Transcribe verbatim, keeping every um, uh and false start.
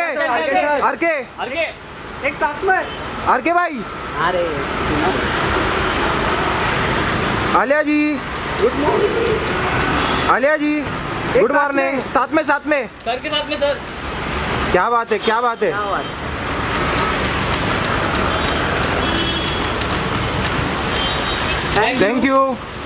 R के एक साथ में आर के भाई। अरे Alia ji good morning. Alia ji good morning. साथ में साथ में सर के साथ में सर। क्या बात है क्या बात है। Thank thank you.